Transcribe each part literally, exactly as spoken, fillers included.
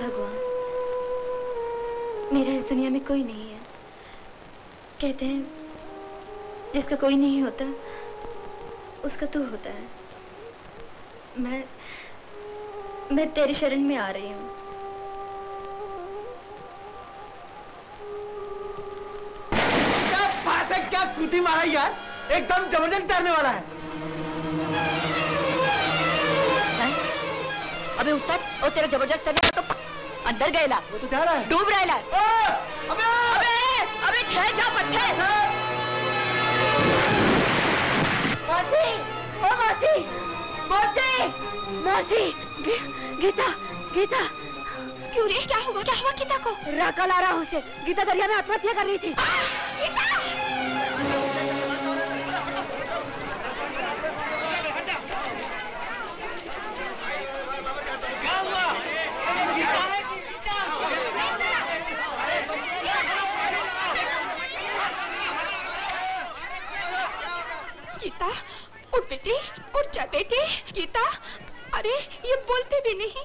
भगवान, मेरा इस दुनिया में कोई नहीं है। कहते हैं जिसका कोई नहीं होता उसका तू होता है। मैं मैं तेरी शरण में आ रही हूँ। क्या बात है, क्या कूदी मारा यार, एकदम जबरदस्त तैरने वाला है। अबे उस्ताद, ओ तेरा जबरदस्त तैरने वाला तो अंदर गएला। वो तो जा रहा है, डूब रहेला। अबे अबे अबे ठहर जा पट्टे। मासी, ओ मासी, मासी, मासी, गी, गीता, गीता। क्यों रे, क्या हुआ, क्या हुआ गीता को? राका ला रहा उसे। गीता दरिया में आत्महत्या कर रही थी। गीता! गीता, उठ बेटी, उठ जा बेटी। गीता, अरे ये बोलते भी नहीं।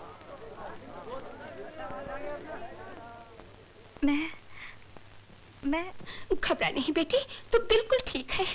मैं मैं घबरा नहीं बेटी, तो बिल्कुल ठीक है।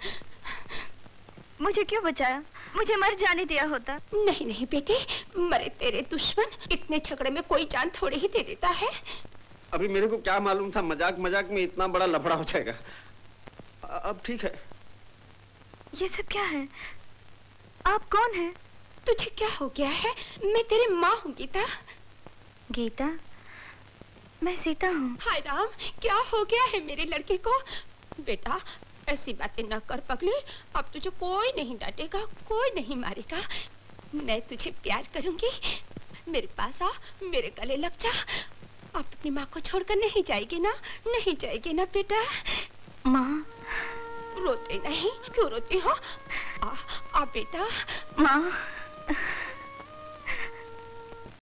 मुझे क्यों बचाया? मुझे मर जाने दिया होता। नहीं नहीं बेटी, मरे तेरे दुश्मन इतने झगड़े में कोई जान थोड़े ही दे देता है। अभी मेरे को क्या मालूम था मजाक मजाक में इतना बड़ा लफड़ा हो जाएगा। अब ठीक है। ये सब क्या है? आप कौन हैं? तुझे क्या हो गया है? मैं तेरी माँ हूँ गीता। गीता, मैं सीता हूँ। हाय राम, क्या हो गया है मेरे लड़के को? बेटा ऐसी बातें न कर पगली, अब तुझे कोई नहीं डांटेगा, कोई नहीं मारेगा। मैं तुझे प्यार करूंगी। मेरे पास आ, मेरे गले लग जा। अब अपनी माँ को छोड़कर नहीं जाएगी ना? नहीं जाएगी ना बेटा? माँ, रोते नहीं, क्यों रोती हो? आ, आ बेटा। माँ।